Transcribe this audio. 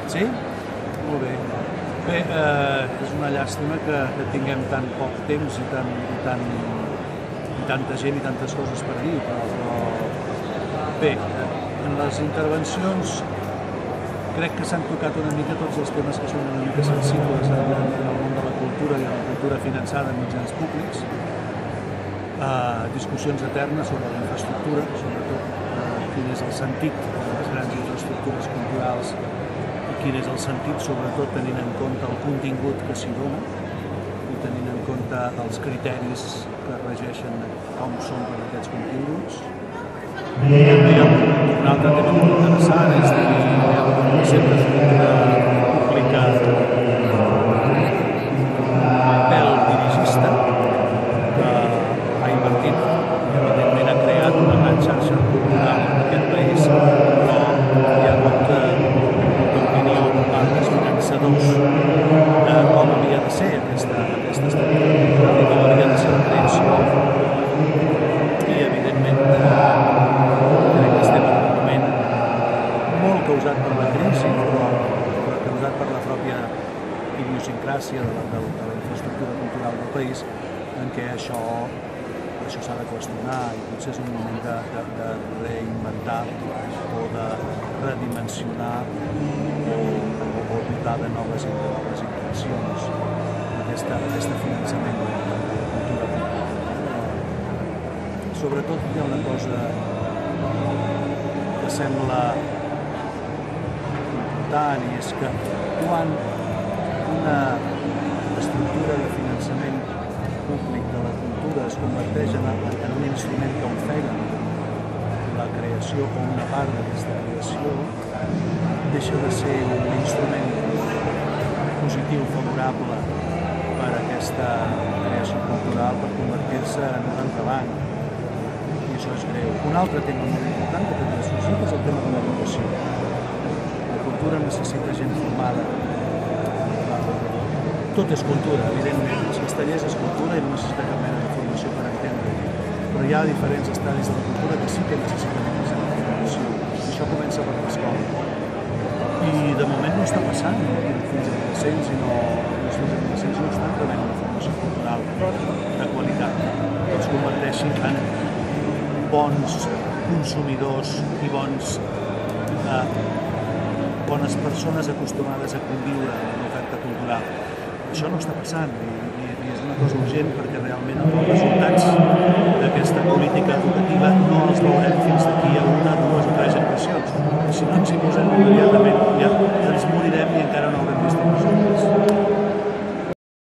Sí? Molt bé. Bé, és una llàstima que tinguem tan poc temps i tanta gent i tantes coses per dir, però bé, en les intervencions crec que s'han tocat una mica tots els temes que són una mica sensibles en el món de la cultura i en la cultura finançada en mitjans públics, discussions eternes sobre la infraestructura, sobretot quin és el sentit de les grans infraestructures culturals i quin és el sentit, sobretot tenint en compte el contingut que s'hi dona i tenint en compte els criteris que regeixen com s'omplen aquests continguts. Un altre tema molt interessant és el centre de cultura pública pèl dirigista que ha invertit i evidentment ha creat una gran xarxa cultural en aquest país, però hi ha hagut d'opinió per part dels finançadors de com havia de ser aquesta estructura cultural i com havia de ser la creació i evidentment crec que estem en un moment molt causat per la crisi, però causat per la pròpia idiosincràsia de la infraestructura cultural del país, en què això s'ha de qüestionar i potser és un moment de reinventar o de redimensionar o dotar de noves intencions aquest finançament de la cultura pública. Sobretot hi ha una cosa que sembla important i és que quan una estructura de finançament públic de la cultura es converteix en un instrument que ofega la creació o una part d'aquesta creació, deixa de ser un instrument positiu, favorable per a aquesta creació cultural per convertir-se en un entrebanc. I això és greu. Un altre tema molt important que també es suscita és el tema de l'educació. La cultura necessita gent formada. Tot és cultura, evidentment. Els castellers és cultura i no necessita cap mena de formació per entendre. Però hi ha diferents estadis de la cultura que sí que necessiten aquesta formació. Això comença per l'escola. I de moment no està passant. Fins adolescents i els adolescents no estan rebent una formació cultural de qualitat que els converteixi en bons consumidors i bones persones acostumades a conviure en l'oferta cultural. Això no està passant i és una cosa urgent perquè realment els resultats d'aquesta política educativa no els veurem fins d'aquí a 1, 2 o 3 generacions. Si no ens hi posem